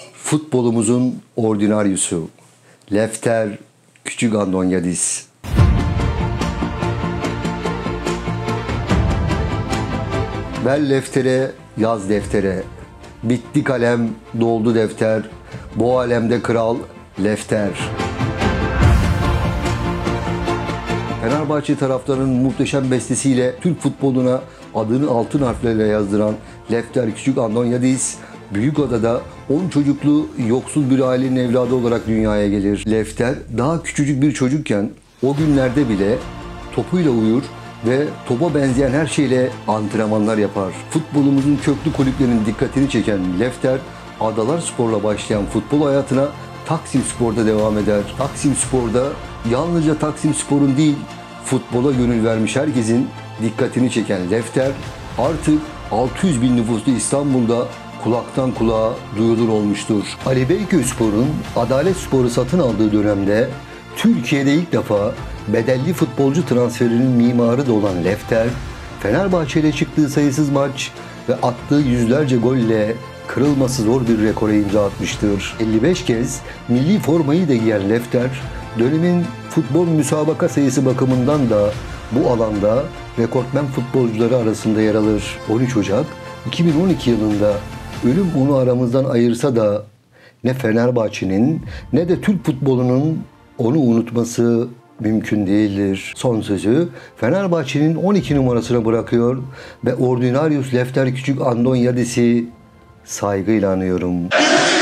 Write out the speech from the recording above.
Futbolumuzun ordinaryusu Lefter Küçük Andonyadis. Ver leftere, yaz deftere. Bitti kalem, doldu defter. Bu alemde kral Lefter. Fenerbahçe taraftarının muhteşem bestesiyle Türk futboluna adını altın harflerle yazdıran Lefter Küçük Andonyadis, Büyükada'da 10 çocuklu yoksul bir ailenin evladı olarak dünyaya gelir. Lefter daha küçücük bir çocukken o günlerde bile topuyla uyur ve topa benzeyen her şeyle antrenmanlar yapar. Futbolumuzun köklü kulüplerinin dikkatini çeken Lefter, Adalarspor'la başlayan futbol hayatına Taksimspor'da devam eder. Taksimspor'da yalnızca Taksimspor'un değil, futbola gönül vermiş herkesin dikkatini çeken Lefter, artık 600 bin nüfuslu İstanbul'da kulaktan kulağa duyulur olmuştur. Ali Beyköyspor'un Adalet Spor'u satın aldığı dönemde Türkiye'de ilk defa bedelli futbolcu transferinin mimarı da olan Lefter, Fenerbahçe ile çıktığı sayısız maç ve attığı yüzlerce golle kırılması zor bir rekora imza atmıştır. 55 kez milli formayı da giyen Lefter, dönemin futbol müsabaka sayısı bakımından da bu alanda rekortmen futbolcuları arasında yer alır. 13 Ocak 2012 yılında ölüm onu aramızdan ayırsa da ne Fenerbahçe'nin ne de Türk futbolunun onu unutması mümkün değildir. Son sözü Fenerbahçe'nin 12 numarasına bırakıyor ve Ordinarius Lefter Küçük Andonyadis'i saygıyla anıyorum.